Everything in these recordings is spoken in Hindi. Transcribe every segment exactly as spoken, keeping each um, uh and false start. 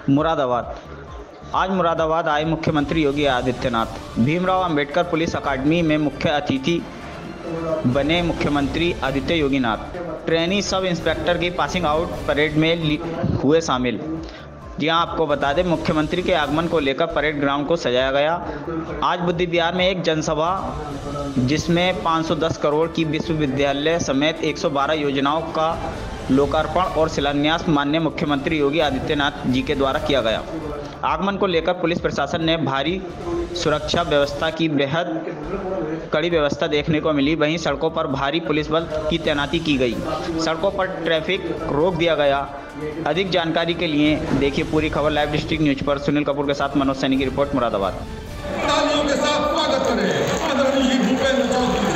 मुरादाबाद। आज मुरादाबाद आए मुख्यमंत्री योगी आदित्यनाथ। भीमराव अंबेडकर पुलिस अकादमी में मुख्य अतिथि बने मुख्यमंत्री Aditya Yoginath. Trainee sub inspector की पासिंग आउट परेड में हुए शामिल। जी हाँ, आपको बता दें, मुख्यमंत्री के आगमन को लेकर परेड ग्राउंड को सजाया गया। आज बुद्धि विहार में एक जनसभा जिसमें पाँच सौ दस करोड़ की विश्वविद्यालय समेत एक सौ बारह योजनाओं का लोकार्पण और शिलान्यास माननीय मुख्यमंत्री योगी आदित्यनाथ जी के द्वारा किया गया। आगमन को लेकर पुलिस प्रशासन ने भारी सुरक्षा व्यवस्था की बेहद कड़ी व्यवस्था देखने को मिली। वहीं सड़कों पर भारी पुलिस बल की तैनाती की गई। सड़कों पर ट्रैफिक रोक दिया गया। अधिक जानकारी के लिए देखिए पूरी खबर लाइव डिस्ट्रिक्ट न्यूज पर। सुनील कपूर के साथ मनोज सैनी की रिपोर्ट, मुरादाबाद। तालियों के साथ स्वागत करें आदरणीय भूपेंद्र चौधरी।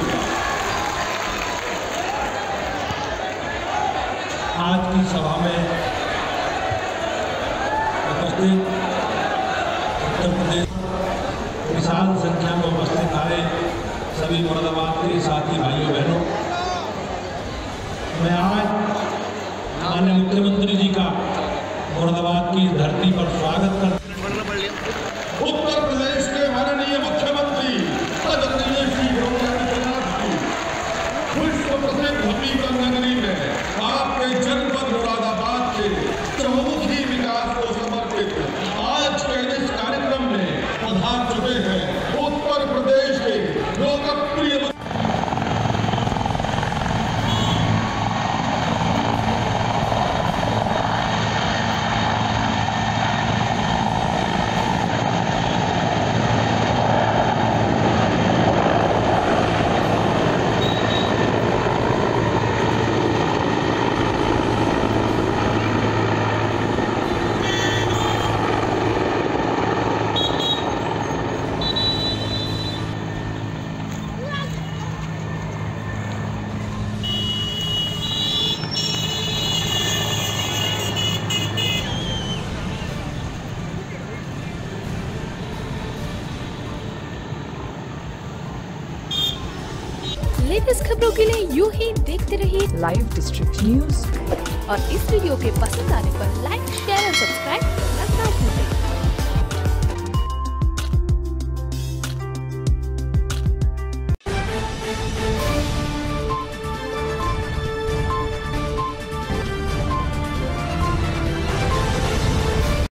आज की सभा में उपस्थित उत्तर प्रदेश विशाल संख्या में उपस्थित आए सभी मुरादाबाद के साथी भाइयों बहनों, मैं आज माननीय मुख्यमंत्री जी का मुरादाबाद की धरती पर स्वागत करता हूं। उत्तर प्रदेश के माननीय मुख्यमंत्री आदरणीय श्री योगी आदित्यनाथ जी विश्व प्रसिद्ध हबीबगंज नगरी में आपके जनपद मुरादाबाद के चहुमुखी विकास को समर्पित आज के इस कार्यक्रम में पधार चुके हैं उत्तर प्रदेश के लोकप्रिय लेटेस्ट खबरों के लिए यूं ही देखते रहिए लाइव डिस्ट्रिक्ट न्यूज। और इस वीडियो के पसंद आने पर लाइक, शेयर और सब्सक्राइब करना ना भूलें।